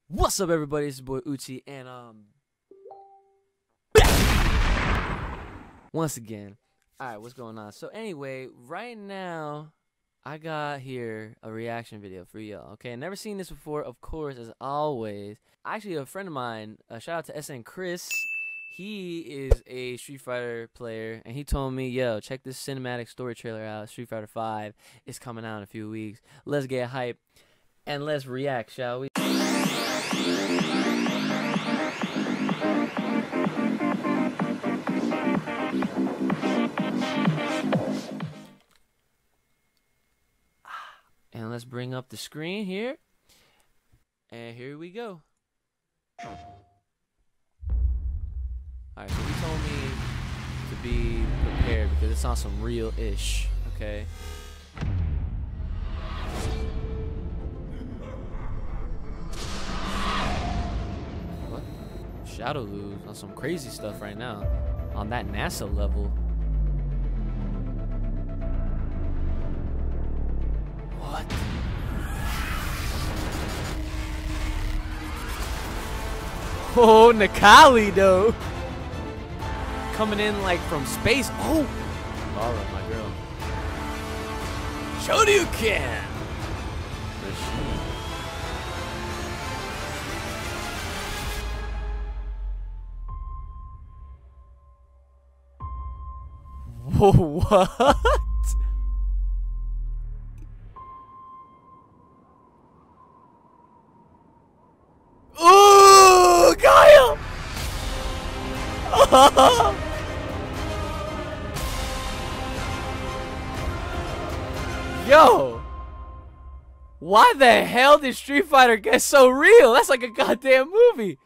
What's up, everybody? It's your boy Uchi, and once again. Alright, what's going on? So anyway, right now I got here a reaction video for y'all. Okay, never seen this before, of course, as always. Actually, a friend of mine, shout out to SN Chris. He is a Street Fighter player, and he told me, yo, check this cinematic story trailer out. Street Fighter 5 is coming out in a few weeks. Let's get hype and let's react, shall we? And let's bring up the screen here. And here we go. Alright, so he told me to be prepared because it's on some real-ish, okay? What? Shadow Lose on some crazy stuff right now. On that NASA level. What? Oh, Nakali though. Coming in like from space. Oh, Laura, my girl. Shoryuken. Whoa, what? Ooh, Guile! Yo! Why the hell did Street Fighter get so real? That's like a goddamn movie.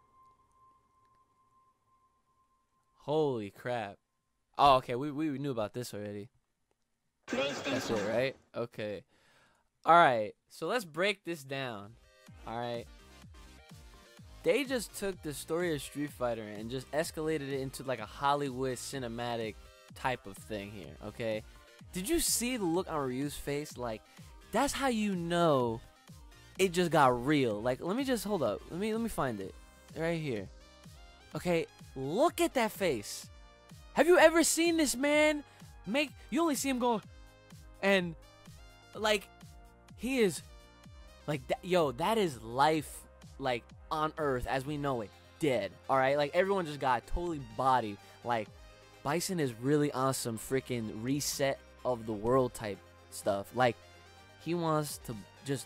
Holy crap. Oh, okay, we knew about this already. That's it, right? Okay. Alright, so let's break this down. Alright. They just took the story of Street Fighter and just escalated it into like a Hollywood cinematic type of thing here, okay? Did you see the look on Ryu's face? Like, that's how you know it just got real. Like, let me just hold up. Let me find it. Right here. Okay, look at that face. Have you ever seen this man make, you only see him go, and like, he is like that, yo, that is life, like, on Earth as we know it, dead. All right, like everyone just got totally bodied. Like Bison is really on some freaking reset of the world type stuff. Like he wants to just,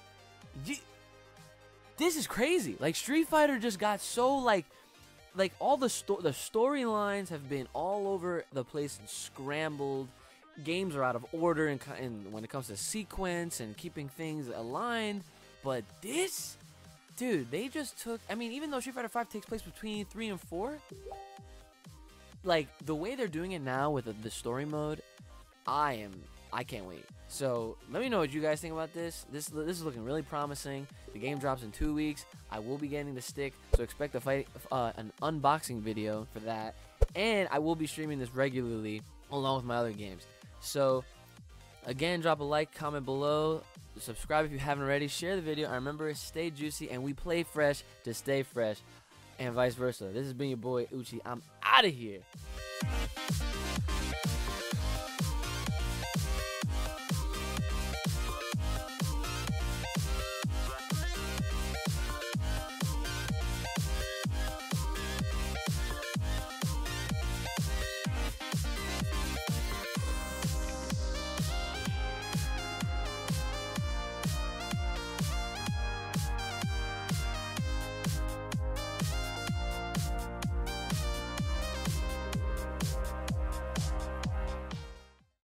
this is crazy. Like Street Fighter just got so like all the storylines have been all over the place and scrambled. Games are out of order and when it comes to sequence and keeping things aligned. But this, dude, they just took, I mean, even though Street Fighter 5 takes place between 3 and 4, like, the way they're doing it now with the story mode, I can't wait. So, let me know what you guys think about this. This is looking really promising. The game drops in 2 weeks. I will be getting the stick, so expect an unboxing video for that. And I will be streaming this regularly, along with my other games. So, again, drop a like, comment below. Subscribe if you haven't already. Share the video. And remember, stay juicy and we play fresh to stay fresh, and vice versa. This has been your boy Uchi. I'm out of here.